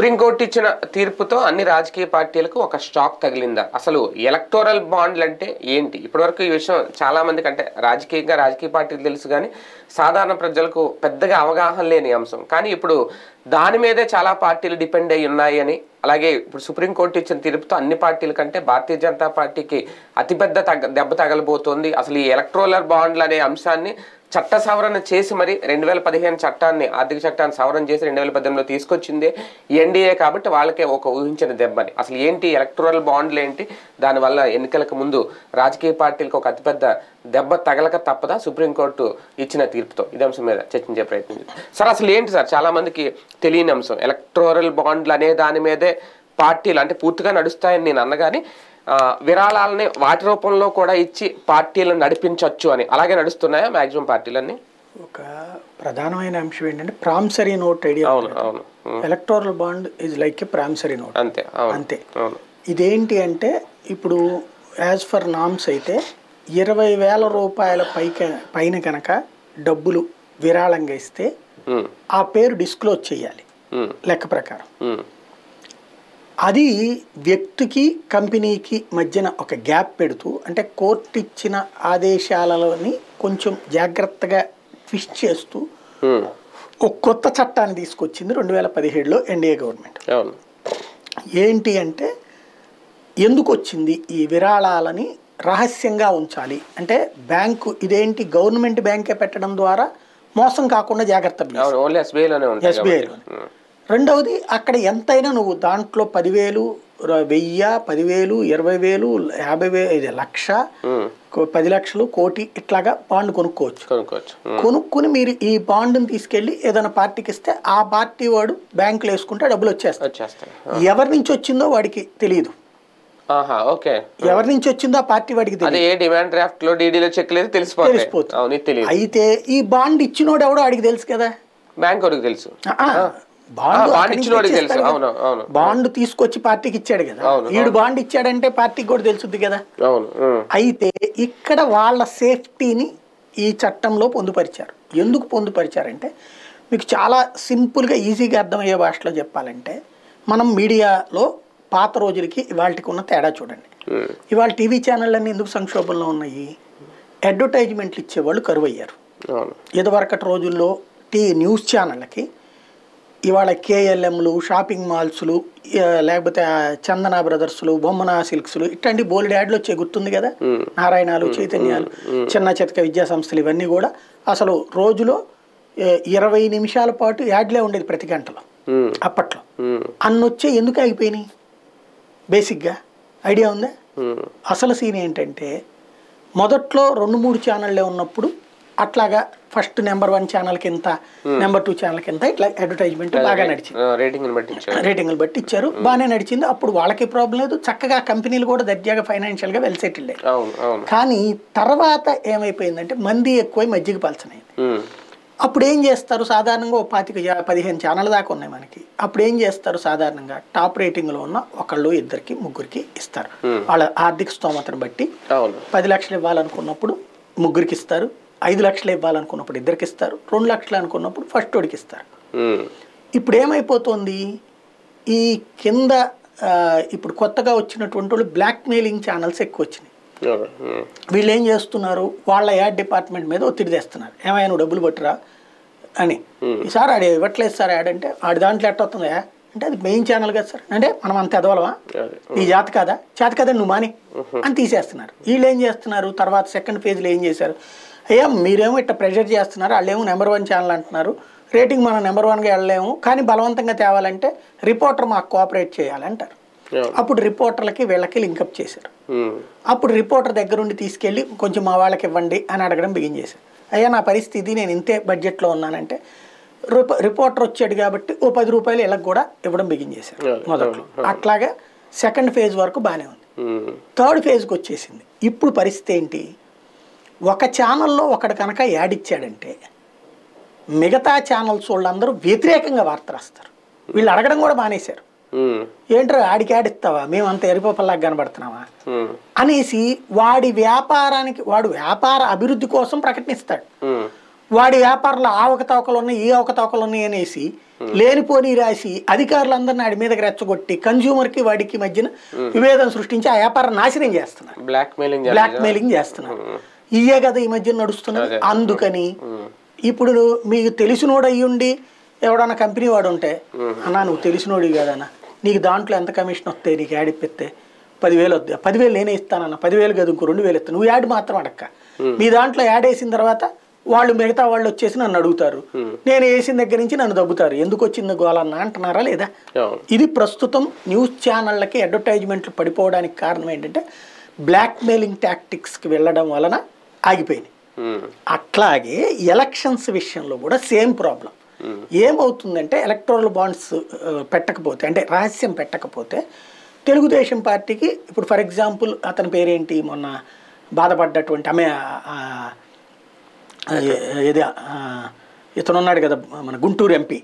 Supreme court ఇచ్చిన తీర్పుతో అన్ని రాజకీయ పార్టీలకు ఒక షాక్ తగిలిందా? అసలు ఎలక్టోరల్ బాండ్లు అంటే ఏంటి? ఇప్పటివరకు ఈ విషయం చాలా మందికి అంటే రాజకీయ పార్టీలు తెలుసు, కానీ సాధారణ ప్రజలకు పెద్దగా అవగాహన లేని అంశం. కానీ ఇప్పుడు దాని మీదే చాలా పార్టీలు డిపెండ్ అయి ఉన్నాయి అని, అలాగే ఇప్పుడు సుప్రీంకోర్టు ఇచ్చిన తీర్పుతో అన్ని పార్టీల కంటే భారతీయ జనతా పార్టీకి అతిపెద్ద దెబ్బ తగలబోతోంది. అసలు ఈ ఎలక్టోరల్ బాండ్లు అనే అంశాన్ని చట్ట సవరణ చేసి మరి 2015 చట్టాన్ని, ఆర్థిక చట్టాన్ని సవరణ చేసి 2018లో తీసుకొచ్చిందే ఎన్డీఏ, కాబట్టి వాళ్ళకే ఒక ఊహించిన దెబ్బని. అసలు ఏంటి ఎలక్టోరల్ బాండ్లు ఏంటి, దానివల్ల ఎన్నికలకు ముందు రాజకీయ పార్టీలకు ఒక అతిపెద్ద దెబ్బ తగలక తప్పదా సుప్రీంకోర్టు ఇచ్చిన తీర్పుతో? ఇదే అంశం మీద చర్చించే ప్రయత్నం చేద్దాం. సార్ అసలు ఏంటి సార్, చాలా మందికి తెలియని అంశం ఎలక్టోరల్ బాండ్లు అనే దాని మీదే పార్టీలు అంటే పూర్తిగా నడుస్తాయని నేను అన్నగాని విరాళాలని వాటి రూపంలో కూడా ఇచ్చి పార్టీలను నడిపించవచ్చు అని, అలాగే నడుస్తున్నాయా మాక్సిమం పార్టీలన్నీ? ఒక ప్రధానమైన అంశం ఏంటంటే ప్రామిసరీ నోట్ ఐడియా. అవును. Electoral bond is like a promissory note. అంతే. ఇదేంటి అంటే ఇప్పుడు యాజ్ ఫర్ నామ్స్ అయితే 20,000 రూపాయల పైన కనుక డబ్బులు విరాళంగా ఇస్తే ఆ పేరు డిస్క్లోజ్ చేయాలి లెక్క ప్రకారం. అది వ్యక్తికి కంపెనీకి మధ్యన ఒక గ్యాప్ పెడుతూ, అంటే కోర్టు ఇచ్చిన ఆదేశాలలోని కొంచెం జాగ్రత్తగా ట్విస్ట్ చేస్తూ ఒక కొత్త చట్టాన్ని తీసుకొచ్చింది 2017లో ఎన్డీఏ గవర్నమెంట్. ఏంటి అంటే ఎందుకు వచ్చింది ఈ విరాళాలని రహస్యంగా ఉంచాలి అంటే, బ్యాంకు ఇదేంటి గవర్నమెంట్ బ్యాంకే పెట్టడం ద్వారా మోసం కాకుండా జాగ్రత్త. ఎస్బీఐలో రెండవది అక్కడ ఎంతైనా నువ్వు దాంట్లో 10,000, 1,000, 10,000, 20,000, 50,000, లక్ష, 10 లక్షలు, కోటి ఇట్లాగా బాండ్ కొనుక్కోవచ్చు. కొనుక్కుని మీరు ఈ బాండ్ని తీసుకెళ్ళి ఏదైనా పార్టీకి ఇస్తే ఆ పార్టీ వాడు బ్యాంకులో వేసుకుంటే డబ్బులు వచ్చేస్తాయి. ఎవరి నుంచి వచ్చిందో వాడికి తెలియదు. ఎవరి నుంచి వచ్చిందో ఆ పార్టీ వాడికి తెలిసిపోతుంది. అయితే ఈ బాండ్ ఇచ్చినోడు ఎవడో వాడికి తెలుసు కదా, బ్యాంక్ వాడికి తెలుసు. బాండ్ తీసుకొచ్చి పార్టీకి ఇచ్చాడు కదా, వీడు బాండ్ ఇచ్చాడంటే పార్టీకి కూడా తెలుసుద్ది కదా. అయితే ఇక్కడ వాళ్ళ సేఫ్టీని ఈ చట్టంలో పొందుపరిచారు. ఎందుకు పొందుపరిచారంటే, మీకు చాలా సింపుల్గా ఈజీగా అర్థమయ్యే భాషలో చెప్పాలంటే, మనం మీడియాలో పాత రోజులకి ఇవాళకి ఉన్న తేడా చూడండి. ఇవాళ టీవీ ఛానళ్ళన్నీ ఎందుకు సంక్షోభంలో ఉన్నాయి? అడ్వర్టైజ్మెంట్లు ఇచ్చేవాళ్ళు కరువు అయ్యారు. ఇదివరకటి రోజుల్లో న్యూస్ ఛానళ్ళకి ఇవాళ కేఎల్ఎంలు, షాపింగ్ మాల్స్లు, లేకపోతే చందన బ్రదర్స్లు, బొమ్మన సిల్క్స్లు ఇట్లాంటి బోల్డ్ యాడ్లు వచ్చే గుర్తుంది కదా, నారాయణాలు, చైతన్యాలు, చిన్న చితక విద్యా సంస్థలు, ఇవన్నీ కూడా అసలు రోజులో 20 నిమిషాల పాటు యాడ్లే ఉండేది ప్రతి గంటలో. అప్పట్లో అన్నొచ్చే ఎందుకు అయిపోయినాయి? బేసిక్గా ఐడియా ఉందా? అసలు సీన్ ఏంటంటే, మొదట్లో 2-3 ఛానళ్ళే ఉన్నప్పుడు అట్లాగా ఫస్ట్ నెంబర్ 1 ఛానల్కి ఎంత, నెంబర్ 2 ఛానల్కి ఎంత, ఇట్లా అడ్వర్టైజ్మెంట్ బాగా నడిచింది. రేటింగ్లు బట్టి ఇచ్చారు, బాగానే నడిచింది. అప్పుడు వాళ్ళకి ప్రాబ్లం లేదు, చక్కగా కంపెనీలు కూడా దర్జాగా ఫైనాన్షియల్గా వెల్ సెటిల్డ్ అయ్యారు. కానీ తర్వాత ఏమైపోయిందంటే మంది ఎక్కువై మజ్జిగ పలచనైంది. అప్పుడు ఏం చేస్తారు సాధారణంగా, 15 ఛానల్ దాకా ఉన్నాయి మనకి. అప్పుడు ఏం చేస్తారు సాధారణంగా, టాప్ రేటింగ్లో ఉన్న 1, 2, 3 ఇస్తారు. వాళ్ళ ఆర్థిక స్తోమతను బట్టి 10 లక్షలు ఇవ్వాలనుకున్నప్పుడు 3 ఇస్తారు, 5 లక్షలు ఇవ్వాలనుకున్నప్పుడు 2 ఇస్తారు, 2 లక్షలు అనుకున్నప్పుడు ఫస్ట్ వాడికి ఇస్తారు. ఇప్పుడు ఏమైపోతుంది, ఈ కింద ఇప్పుడు కొత్తగా వచ్చినటువంటి వాళ్ళు బ్లాక్ మెయిలింగ్ ఛానల్స్ ఎక్కువ వచ్చినాయి. వీళ్ళు ఏం చేస్తున్నారు, వాళ్ళ యాడ్ డిపార్ట్మెంట్ మీద ఒత్తిడి తెస్తున్నారు. ఏమైనా నువ్వు డబ్బులు పట్టురా అని. ఈసారి ఆడి ఇవ్వట్లేదు సార్ యాడ్ అంటే, ఆడి దాంట్లో ఎట్ట వస్తుందా అంటే, అది మెయిన్ ఛానల్ కదా సార్ అంటే, మనం అంత ఎదవలమా, నీ చేత కదా నువ్వు మాని అని తీసేస్తున్నారు. వీళ్ళు ఏం చేస్తున్నారు, తర్వాత సెకండ్ ఫేజ్లో ఏం చేశారు, అయ్యా మీరేమో ఇట్లా ప్రెషర్ చేస్తున్నారు, వాళ్ళేమో నెంబర్ 1 ఛానల్ అంటున్నారు, రేటింగ్ మనం నెంబర్ 1గా వెళ్ళలేము, కానీ బలవంతంగా తేవాలంటే రిపోర్టర్ మాకు కోఆపరేట్ చేయాలి అంటారు. అప్పుడు రిపోర్టర్లకి వీళ్ళకి లింకప్ చేశారు. అప్పుడు రిపోర్టర్ దగ్గరుండి తీసుకెళ్ళి కొంచెం మా వాళ్ళకి ఇవ్వండి అని అడగడం బిగిన్ చేశారు. అయ్యా నా పరిస్థితి, నేను ఇంతే బడ్జెట్లో ఉన్నానంటే, రిపోర్టర్ వచ్చాడు కాబట్టి ఓ 10 రూపాయలు వీళ్ళకి కూడా ఇవ్వడం బిగిన్ చేశారు మొదట్లో. అట్లాగా సెకండ్ ఫేజ్ వరకు బాగానే ఉంది. థర్డ్ ఫేజ్కి వచ్చేసింది. ఇప్పుడు పరిస్థితి ఏంటి, ఒక ఛానల్లో ఒకడు కనుక యాడ్ ఇచ్చాడంటే మిగతా ఛానల్స్ వాళ్ళందరూ వ్యతిరేకంగా వార్త రాస్తారు. వీళ్ళు అడగడం కూడా మానేశారు. ఏంట్రా ఆడికి యాడ్ ఇస్తావా, మేము అంత ఎరిపోపల్లాగా కనబడుతున్నావా అనేసి వాడి వ్యాపారానికి, వాడు వ్యాపార అభివృద్ధి కోసం ప్రకటనిస్తాడు. వాడి వ్యాపారంలో ఆ అవకతవకలు ఉన్నాయి ఈ అవకతవకలు ఉన్నాయి అనేసి లేనిపోని రాసి అధికారులందరినీ వాడి మీదకి రెచ్చగొట్టి కన్జ్యూమర్కి వాడికి మధ్యన విభేదం సృష్టించి ఆ వ్యాపారం నాశనం చేస్తున్నారు, బ్లాక్మెయిలింగ్ చేస్తున్నారు. ఇయే కదా ఈ మధ్య నడుస్తున్నది. అందుకని ఇప్పుడు మీకు తెలిసినోడు అయ్యుండి ఎవడన్నా కంపెనీ వాడు ఉంటే, అన్నా నువ్వు తెలిసినోడు కదన్నా, నీకు దాంట్లో ఎంత కమిషన్ వస్తాయి, నీకు యాడ్ ఇప్పిస్తే 10,000 వద్దా, 10,000 నేనే ఇస్తానన్నా, 10,000 కాదు ఇంకో 2,000 ఇస్తాను, నువ్వు యాడ్ మాత్రం అడక్క. మీ దాంట్లో యాడ్ వేసిన తర్వాత వాళ్ళు మిగతా వాళ్ళు వచ్చేసి నన్ను అడుగుతారు, నేను వేసిన దగ్గర నుంచి నన్ను దబ్బుతారు, ఎందుకు వచ్చింది గోలన్నా అంటున్నారా లేదా? ఇది ప్రస్తుతం న్యూస్ ఛానళ్ళకి అడ్వర్టైజ్మెంట్లు పడిపోవడానికి కారణం ఏంటంటే బ్లాక్మెయిలింగ్ టాక్టిక్స్కి వెళ్ళడం వలన ఆగిపోయింది. అట్లాగే ఎలక్షన్స్ విషయంలో కూడా సేమ్ ప్రాబ్లం. ఏమవుతుందంటే ఎలక్టోరల్ బాండ్స్ పెట్టకపోతే, అంటే రహస్యం పెట్టకపోతే తెలుగుదేశం పార్టీకి ఇప్పుడు ఫర్ ఎగ్జాంపుల్ అతని పేరేంటి, మొన్న బాధపడ్డటువంటి ఏది ఇతను ఉన్నాడు కదా మన గుంటూరు ఎంపీ,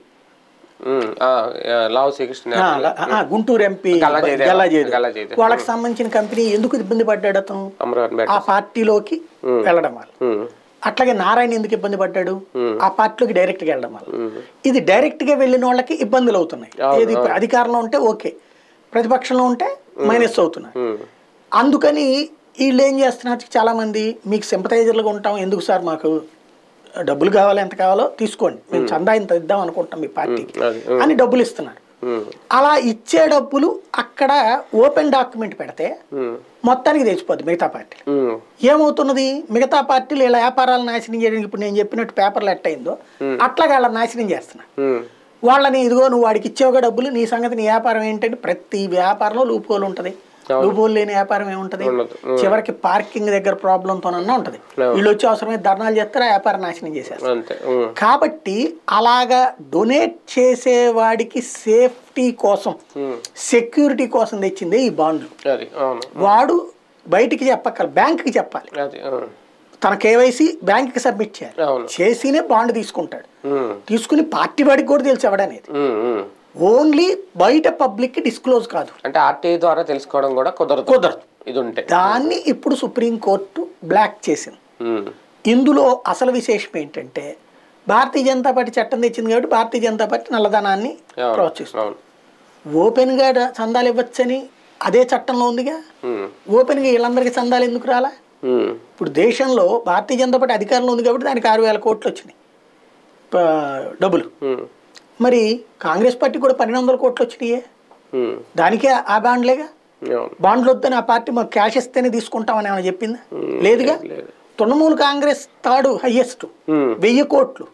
గుంటూరు ఎంపీ గల్లాజేది, వాళ్ళకి సంబంధించిన కంపెనీ ఎందుకు ఇబ్బంది పడ్డాడు అతను ఆ పార్టీలోకి వెళ్ళడం వల్ల. అట్లాగే నారాయణ ఎందుకు ఇబ్బంది పడ్డాడు ఆ పార్టీలోకి డైరెక్ట్గా వెళ్ళడం వల్ల. ఇది డైరెక్ట్గా వెళ్ళిన వాళ్ళకి ఇబ్బందులు అవుతున్నాయి. ఏది అధికారంలో ఉంటే ఓకే, ప్రతిపక్షంలో ఉంటే మైనస్ అవుతున్నారు. అందుకని వీళ్ళు ఏం చేస్తున్నారు, చాలామంది మీకు సింపథైజర్లుగా ఉంటాం, ఎందుకు సార్ మాకు డబ్బులు కావాలి, ఎంత కావాలో తీసుకోండి, మేము చందా ఇంత ఇద్దాం అనుకుంటాం మీ పార్టీకి అని డబ్బులు ఇస్తున్నారు. అలా ఇచ్చే డబ్బులు అక్కడ ఓపెన్ డాక్యుమెంట్ పెడితే మొత్తానికి తెచ్చిపోద్ది మిగతా పార్టీలు. ఏమవుతున్నది, మిగతా పార్టీలు ఇలా వ్యాపారాలు నాశనం చేయడానికి ఇప్పుడు నేను చెప్పినట్టు పేపర్లు ఎట్టయిందో అట్లాగా వాళ్ళని నాశనం చేస్తున్నారు. వాళ్ళని ఇదిగో నువ్వు వాడికి ఇచ్చేవుగా డబ్బులు, నీ సంగతి నీ వ్యాపారం ఏంటంటే ప్రతి వ్యాపారంలో లూపోలు ఉంటుంది, లూపోలు లేని వ్యాపారం ఏముంటది, చివరికి పార్కింగ్ దగ్గర ప్రాబ్లంతోనన్నా ఉంటది. వీళ్ళు వచ్చి అవసరమైన ధర్నాలు చేస్తారు, వ్యాపారం నాశనం చేసేస్తారు. కాబట్టి అలాగా డొనేట్ చేసేవాడికి సేఫ్టీ కోసం, సెక్యూరిటీ కోసం తెచ్చిందే ఈ బాండ్లు. వాడు బయటికి చెప్పక్కల, బ్యాంకుకి చెప్పాలి, తన కేవైసీ బ్యాంకుకి సబ్మిట్ చేయాలి, చేసినే బాండ్ తీసుకుంటాడు. తీసుకుని పార్టీ వాడికి కూడా తెలిసి ఎవడనేది ఓన్లీ బయట పబ్లిక్ కి డిస్క్లోజ్ కాదు, అంటే ఆర్టీఐ ద్వారా తెలుసుకోవడం కూడా కుదరదు. ఇది ఉంటే దాన్ని ఇప్పుడు సుప్రీంకోర్టు బ్లాక్ చేసింది. ఇందులో అసలు విశేషం ఏంటంటే భారతీయ జనతా పార్టీ చట్టం తెచ్చింది కాబట్టి భారతీయ జనతా పార్టీ నల్లధనాన్ని ప్రోత్సహిస్తుంది. ఓపెన్ గా చందాలు ఇవ్వచ్చని అదే చట్టంలో ఉందిగా, ఓపెన్ గా వీళ్ళందరికీ చందాలు ఎందుకు రాలా? ఇప్పుడు దేశంలో భారతీయ జనతా పార్టీ అధికారంలో ఉంది కాబట్టి దానికి 6,000 కోట్లు వచ్చినాయి డబ్బులు. మరి కాంగ్రెస్ పార్టీ కూడా 1,200 కోట్లు వచ్చినాయే, దానికే ఆ బాండ్లేగా. బాండ్లు వద్దని ఆ పార్టీ మాకు క్యాష్ ఇస్తేనే తీసుకుంటామని ఏమైనా చెప్పిందా? లేదుగా. తృణమూల్ కాంగ్రెస్ థర్డ్ హైయెస్ట్, 1000 కోట్లు,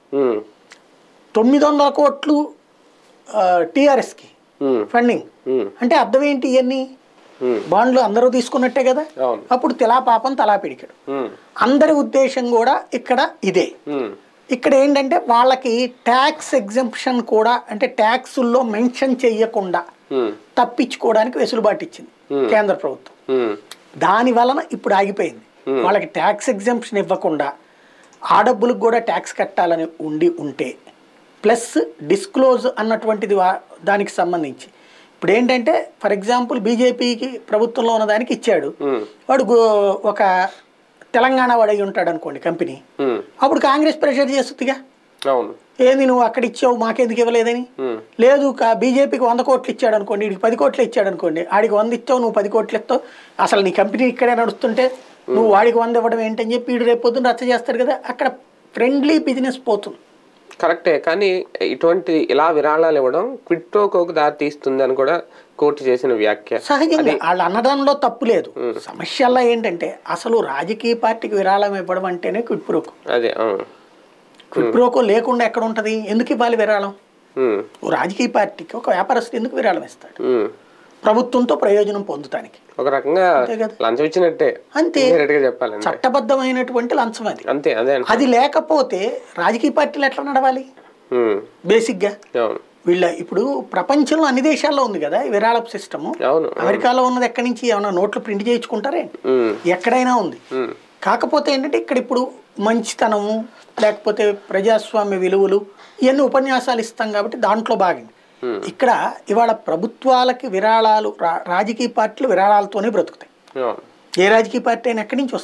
900 కోట్లు టీఆర్ఎస్ కి ఫండింగ్. అంటే అర్థం ఏంటి, ఇవన్నీ బాండ్లు అందరూ తీసుకున్నట్టే కదా. అప్పుడు తెలా పాపం తలా పిడికాడు. అందరి ఉద్దేశం కూడా ఇక్కడ ఇదే. ఇక్కడ ఏంటంటే వాళ్ళకి ట్యాక్స్ ఎగ్జంప్షన్ కూడా, అంటే ట్యాక్సుల్లో మెన్షన్ చెయ్యకుండా తప్పించుకోవడానికి వెసులుబాటు ఇచ్చింది కేంద్ర ప్రభుత్వం. దాని వలన ఇప్పుడు ఆగిపోయింది. వాళ్ళకి ట్యాక్స్ ఎగ్జంప్షన్ ఇవ్వకుండా ఆ డబ్బులకు కూడా ట్యాక్స్ కట్టాలని ఉంటే ప్లస్ డిస్క్లోజ్ అన్నటువంటిది దానికి సంబంధించి ఇప్పుడు ఏంటంటే ఫర్ ఎగ్జాంపుల్ బీజేపీకి ప్రభుత్వంలో ఉన్న దానికి ఇచ్చాడు, వాడు ఒక తెలంగాణ వాడు అయి ఉంటాడు అనుకోండి కంపెనీ, అప్పుడు కాంగ్రెస్ ప్రెషర్ చేస్తుందిగా, ఏంది నువ్వు అక్కడ ఇచ్చావు మాకెందుకు ఇవ్వలేదని. లేదు బీజేపీకి 100 కోట్లు ఇచ్చాడు అనుకోండి, వీడికి 10 కోట్లు ఇచ్చాడు అనుకోండి, ఆడికి 100 ఇచ్చావు నువ్వు 10 కోట్లు ఇస్తావు, అసలు నీ కంపెనీ ఇక్కడే నడుస్తుంటే నువ్వు వాడికి 100 ఇవ్వడం ఏంటని చెప్పి వీడు రేపు పొద్దున్న రచ్చ చేస్తాడు కదా. అక్కడ ఫ్రెండ్లీ బిజినెస్ పోతుంది. కరెక్టే, కానీ ఇటువంటి ఇలా విరాళాలు ఇవ్వడం క్విడ్ ప్రో కోకు దారి తీస్తుంది అని కూడా కోర్టు చేసిన వ్యాఖ్య. సహజంగా వాళ్ళు అనడంలో తప్పు లేదు. సమస్యల్లో ఏంటంటే అసలు రాజకీయ పార్టీకి విరాళం ఇవ్వడం అంటేనే క్విడ్ ప్రో కో. అదే క్విడ్ ప్రో కో లేకుండా ఎక్కడ ఉంటది? ఎందుకు ఇవ్వాలి విరాళం? రాజకీయ పార్టీకి ఒక వ్యాపారస్తుడు ఎందుకు విరాళం ఇస్తాడు? ప్రభుత్వంతో ప్రయోజనం పొందుతానికి. ఒక రకంగా లంచం ఇచ్చినట్టే, అంతే. చెప్పాలి చట్టబద్ధమైనటువంటి లంచం అది. అంతే. అదే అది లేకపోతే రాజకీయ పార్టీలు ఎట్లా నడవాలి? బేసిక్ గా వీళ్ళ ఇప్పుడు ప్రపంచంలో అన్ని దేశాల్లో ఉంది కదా విరాళపు సిస్టమ్. అమెరికాలో ఉన్నది ఎక్కడి నుంచి ఏమైనా నోట్లు ప్రింట్ చేయించుకుంటారే? ఎక్కడైనా ఉంది. కాకపోతే ఏంటంటే ఇక్కడ ఇప్పుడు మంచితనము లేకపోతే ప్రజాస్వామ్య విలువలు ఇవన్నీ ఉపన్యాసాలు ఇస్తాం కాబట్టి దాంట్లో భాగంగా ఇక్కడ ఇవాళ ప్రభుత్వాలకి విరాళాలు, రాజకీయ పార్టీలు విరాళాలతోనే బ్రతుకుతాయి. ఏ రాజకీయ పార్టీ అయినా ఎక్కడి నుంచి వస్తాయి?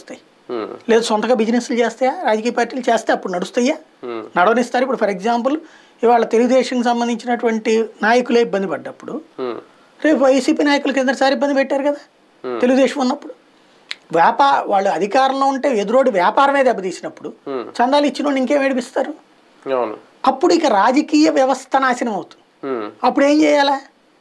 లేదు సొంతగా బిజినెస్లు చేస్తాయా? రాజకీయ పార్టీలు చేస్తే అప్పుడు నడుస్తాయా? నడవనిస్తారు. ఇప్పుడు ఫర్ ఎగ్జాంపుల్ ఇవాళ తెలుగుదేశంకి సంబంధించినటువంటి నాయకులే ఇబ్బంది పడ్డప్పుడు రేపు వైసీపీ నాయకులు కిందసారి ఇబ్బంది పెట్టారు కదా తెలుగుదేశం ఉన్నప్పుడు. వాళ్ళు అధికారంలో ఉంటే ఎదురోడు వ్యాపారమే దెబ్బతీసినప్పుడు చందాలు ఇచ్చిన ఇంకేం ఏడిపిస్తారు? అప్పుడు ఇక రాజకీయ వ్యవస్థ నాశనం అవుతుంది. అప్పుడు ఏం చేయాలా?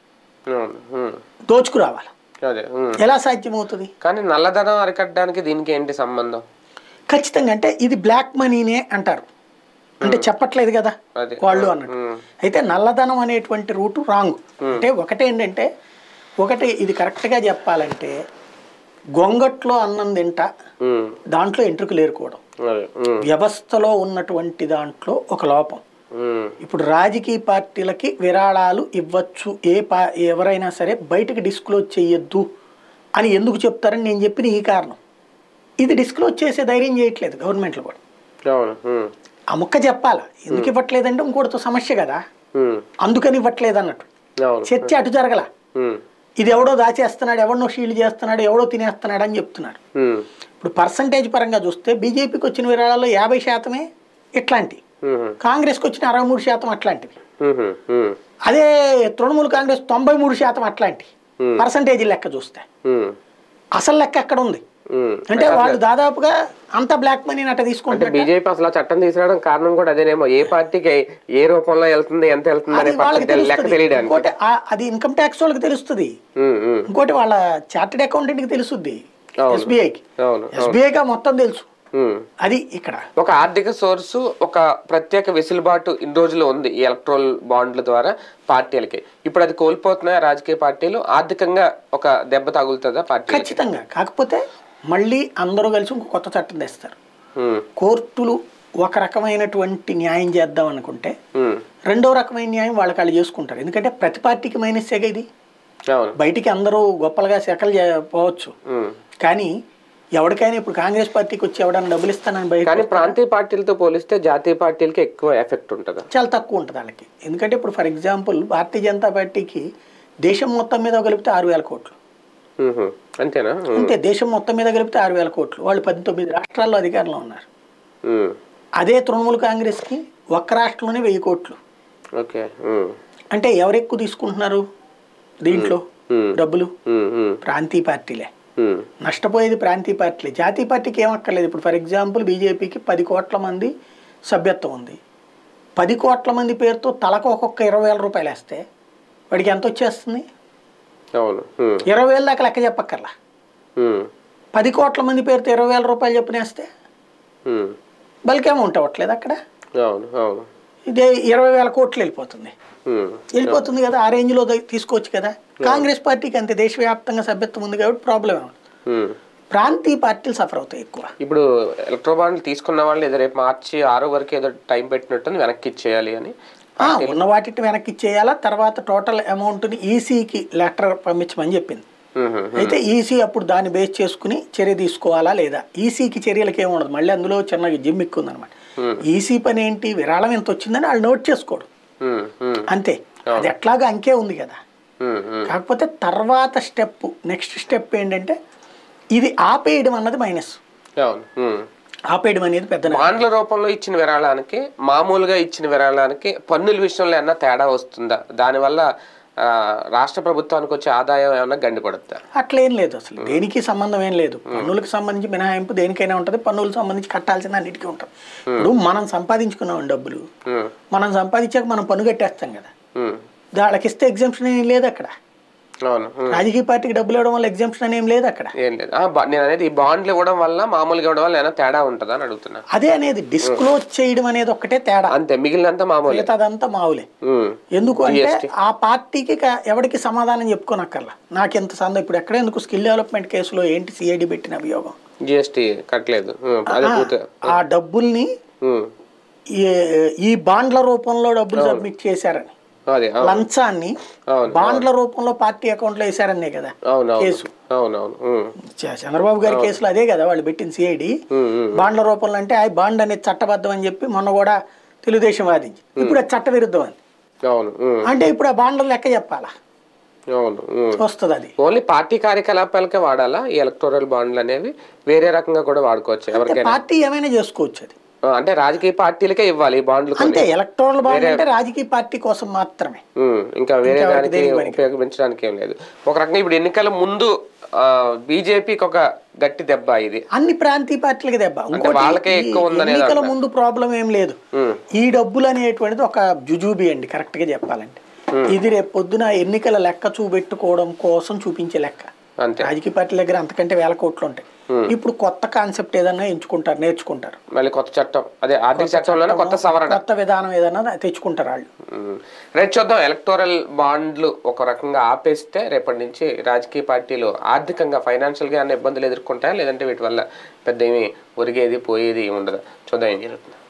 దోచుకురావాలి. ఎలా సాధ్యమవుతుంది? కానీ నల్లధనం అరికట్టడానికి దీనికి ఏంటి సంబంధం? ఖచ్చితంగా అంటే ఇది బ్లాక్ మనీనే అంటారు, అంటే చెప్పట్లేదు కదా వాళ్ళు అన్నట్టు. అయితే నల్లధనం అనేటువంటి రూటు రాంగ్. అంటే ఒకటేంటంటే ఇది కరెక్ట్గా చెప్పాలంటే గొంగట్లో అన్నం తింట దాంట్లో ఎంట్రుకలు ఏరుకోవడం వ్యవస్థలో ఉన్నటువంటి దాంట్లో ఒక లోపం. ఇప్పుడు రాజకీయ పార్టీలకి విరాళాలు ఇవ్వచ్చు, ఎవరైనా సరే బయటకు డిస్క్లోజ్ చేయొద్దు అని ఎందుకు చెప్తారని నేను చెప్పిన ఈ కారణం. ఇది డిస్క్లోజ్ చేసే ధైర్యం చేయట్లేదు గవర్నమెంట్లు కూడా. ఆ ముక్క చెప్పాలా, ఎందుకు ఇవ్వట్లేదంటే ఇంకోటితో సమస్య కదా, అందుకని ఇవ్వట్లేదు అన్నట్టు. చర్చ అటు జరగల. ఇది ఎవడో దాచేస్తున్నాడు, ఎవడో షీల్డ్ చేస్తున్నాడు, ఎవడో తినేస్తున్నాడు అని చెప్తున్నారు. ఇప్పుడు పర్సంటేజ్ పరంగా చూస్తే బీజేపీకి వచ్చిన విరాళాల్లో 50% ఇట్లాంటి, కాంగ్రెస్కి వచ్చిన 63% అట్లాంటివి. అదే తృణమూల్ కాంగ్రెస్ 93% అట్లాంటి పర్సంటేజ్ లెక్క చూస్తే. అసలు లెక్క ఎక్కడ ఉంది అంటే వాళ్ళు దాదాపుగా అంత బ్లాక్ మనీ అట్లా తీసుకుంటే బీజేపీ అసలు చట్టం తీసుకురావడం కారణం కూడా అదేనేమో. ఏ పార్టీకి ఏ రూపంలో వెళ్తుంది, ఎంత వెళ్తుంది ఇంకోటి అది ఇన్కమ్ ట్యాక్స్ వాళ్ళకి తెలుస్తుంది, ఇంకోటి వాళ్ళ చార్టెడ్ అకౌంటెంట్ కి తెలుస్తుంది, ఎస్బీఐకి మొత్తం తెలుసు. అది ఇక్కడ ఒక ఆర్థిక సోర్సు, ఒక ప్రత్యేక వెసులుబాటు ఇన్ని రోజులు ఉంది ఈ ఎలక్ట్రల్ బాండ్ల ద్వారా పార్టీలకి. ఇప్పుడు అది కోల్పోతున్నాయి రాజకీయ పార్టీలు, ఆర్థికంగా ఒక దెబ్బ తగులుతుందా పార్టీ? ఖచ్చితంగా. కాకపోతే మళ్ళీ అందరూ కలిసి ఇంకో కొత్త చట్టం తెస్తారు. కోర్టులు ఒక రకమైనటువంటి న్యాయం చేద్దాం అనుకుంటే రెండో రకమైన న్యాయం వాళ్ళకి వాళ్ళు చేసుకుంటారు. ఎందుకంటే ప్రతి పార్టీకి మైనస్సేగా ఇది. బయటికి అందరూ గొప్పలుగా సెకలు పోవచ్చు, కానీ ఎవరికైనా ఇప్పుడు కాంగ్రెస్ పార్టీకి వచ్చి ఎవడన్నా డబ్బులు ఇస్తానని బయట. కానీ ప్రాంతీయ పార్టీలతో పోలిస్తే జాతీయ పార్టీలకి ఎక్కువ ఎఫెక్ట్ ఉంటుంది, చాలా తక్కువ ఉంటుంది వాళ్ళకి. ఎందుకంటే ఇప్పుడు ఫర్ ఎగ్జాంపుల్ భారతీయ జనతా పార్టీకి దేశం మొత్తం మీద కలిపితే 6,000 కోట్లు అంతేనా? అంతే, దేశం మొత్తం మీద కలిపితే 6,000 కోట్లు. వాళ్ళు 19 రాష్ట్రాల్లో అధికారంలో ఉన్నారు. అదే తృణమూల్ కాంగ్రెస్కి ఒక్క రాష్ట్రంలోనే 1000 కోట్లు. అంటే ఎవరు ఎక్కువ తీసుకుంటున్నారు దీంట్లో డబ్బులు? ప్రాంతీయ పార్టీలే. నష్టపోయేది ప్రాంతీయ పార్టీలే. జాతీయ పార్టీకి ఏమక్కర్లేదు. ఇప్పుడు ఫర్ ఎగ్జాంపుల్ బీజేపీకి 10 కోట్ల మంది సభ్యత్వం ఉంది. 10 కోట్ల మంది పేరుతో తలకు ఒక్కొక్క 20,000 రూపాయలు వేస్తే వాడికి ఎంత వచ్చేస్తుంది? 20,000 దాకా లెక్క చెప్పక్కర్లా. 10 కోట్ల మంది పేరుతో 20,000 రూపాయలు చెప్పినేస్తే బల్క్ అమౌంట్ అవ్వట్లేదు అక్కడ. ఇదే 20,000 కోట్లు వెళ్ళిపోతుంది కదా. ఆ రేంజ్లో తీసుకోవచ్చు కదా. కాంగ్రెస్ పార్టీకి అంతే, దేశవ్యాప్తంగా సభ్యత్వం ఉంది కాబట్టి ప్రాబ్లం ఏమవుతుంది. ప్రాంతీయ పార్టీలు సఫర్ అవుతాయి ఎక్కువ. ఇప్పుడు ఎలక్ట్రో బాండ్లు తీసుకున్న వాళ్ళు ఏదో రేపు March 6 వరకు ఏదో టైం పెట్టినట్టుంది వెనక్కి ఇచ్చేయాలి అని. ఉన్న వాటిని వెనక్కి ఇచ్చేయాలా, తర్వాత టోటల్ అమౌంట్ని ఈసీకి లెటర్ పంపించమని చెప్పింది. అయితే ఈసీ అప్పుడు దాన్ని బేస్ చేసుకుని చర్య తీసుకోవాలా లేదా. ఈసీకి చర్యలకి ఏమి ఉండదు, మళ్ళీ అందులో చిన్న జిమ్మిక్కు ఉందన్నమాట. ఈసీ పని ఏంటి, విరాళం ఎంత వచ్చిందని వాళ్ళు నోట్ చేసుకోవడం అంతే. అది ఎట్లాగా అంకే ఉంది కదా. కాకపోతే తర్వాత నెక్స్ట్ స్టెప్ ఏంటంటే ఇది ఆపేయడం అన్నది మైనస్. ఆపేయడం అనేది పెద్ద. బాండ్ల రూపంలో ఇచ్చిన విరాళానికి మామూలుగా ఇచ్చిన విరాళానికి పన్నుల విషయంలో ఏమన్నా తేడా వస్తుందా? దానివల్ల రాష్ట్ర ప్రభుత్వానికి వచ్చే ఆదాయం ఏమన్నా గండిపడుతుందా? అట్లేం లేదు, అసలు దేనికి సంబంధం ఏం లేదు. పన్నులకు సంబంధించి మినహాయింపు దేనికైనా ఉంటుంది, పన్నులకు సంబంధించి కట్టాల్సిన అన్నిటికీ ఉంటుంది. ఇప్పుడు మనం సంపాదించుకున్నాం డబ్బులు, మనం సంపాదించాక మనం పన్ను కట్టేస్తాం కదా, వాళ్ళకి ఇస్తే ఎగ్జామ్షన్ ఏం లేదు అక్కడ. రాజకీయ పార్టీకి డబ్బులు ఇవ్వడం వల్ల ఎగ్జామ్షన్ ఏం లేదు అక్కడ. ఏం లేదు. నేను అనేది ఈ బాండ్లు ఇవ్వడం వల్ల మామూలుగా ఇవ్వడం వల్ల ఏమైనా తేడా ఉంటుందా అని అడుగుతున్నా. అదే అనేది డిస్క్లోజ్ చేయడం అనేది ఒక్కటే తేడా, అంతే. మిగిలినంతా మామూలు, అదంతా మామూలే. ఎందుకు అంటే ఆ పార్టీకి ఎవరికి సమాధానం చెప్పుకోనక్కర్లా. నాకు ఎంత సందో ఇప్పుడు ఎక్కడ ఎందుకు స్కిల్ డెవలప్మెంట్ కేసులో ఏంటి సిఐడి పెట్టిన అభియోగం, జిఎస్టీ కట్టలేదు. ఆ డబ్బుల్ని ఈ బాండ్ల రూపంలో డబ్బులు సబ్మిట్ చేశారని, లంచాన్ని బాండ్ల రూపంలో పార్టీ అకౌంట్ లో వేసారనే కదా కేసు. చంద్రబాబు గారి కేసులో అదే కదా వాళ్ళు పెట్టిన సిఐడి. బాండ్ల రూపంలో అంటే ఆ బాండ్ అనేది చట్టబద్ధం అని చెప్పి మొన్న కూడా తెలుగుదేశం వాదించి, ఇప్పుడు అది చట్ట విరుద్ధం అని. అంటే ఇప్పుడు ఆ బాండ్ల లెక్క చెప్పాలా? వస్తుంది. అది ఓన్లీ పార్టీ కార్యకలాపాలకే వాడాలా ఈ ఎలక్టోరల్ బాండ్లు అనేవి? వేరే రకంగా కూడా వాడుకోవచ్చు ఎవరికైనా? పార్టీ ఏమైనా చేసుకోవచ్చు. అది అంటే రాజకీయ పార్టీలకే ఇవ్వాలి ఈ బాండ్లు? అంతే, ఎలక్టోరల్ బాండ్ అంటే రాజకీయ పార్టీ కోసం మాత్రమే, ఇంకా వేరే దానికి ఉపయోగించడానికి ఏం లేదు. ఒక రకంగా ఇప్పుడు ఎన్నికల ముందు బీజేపీకి ఒక గట్టి దెబ్బ ఇది, అన్ని ప్రాంతీయ పార్టీలకి దెబ్బ. వాళ్ళకే ఎక్కువ ఉందనే ఎన్నికల ముందు ప్రాబ్లం ఏం లేదు. ఈ డబ్బులు అనేటువంటిది ఒక జుజూబీ అండి, కరెక్ట్ గా చెప్పాలంటే. ఇది రేపు పొద్దున ఎన్నికల లెక్క చూపెట్టుకోవడం కోసం చూపించే లెక్క. రాజకీయ పార్టీల దగ్గర అంతకంటే వేల కోట్లు ఉంటాయి. ఇప్పుడు కొత్త కాన్సెప్ట్ ఏదన్నా ఎంచుకుంటారు, నేర్చుకుంటారు. మళ్ళీ కొత్త చట్టం, అదే ఆర్థిక చట్టంలోనే కొత్త సవరణ, కొత్త విధానం ఏదన్నా తెచ్చుకుంటారు వాళ్ళు. రేపు చూద్దాం. ఎలక్టోరల్ బాండ్లు ఒక రకంగా ఆపేస్తే రేపటి నుంచి రాజకీయ పార్టీలు ఆర్థికంగా ఫైనాన్షియల్ గా అన్న ఇబ్బందులు ఎదుర్కొంటాయా, లేదంటే వీటి వల్ల పెద్ద ఏమి ఒరిగేది పోయేది ఉండదు? చూద్దాం ఏం జరుగుతుంది.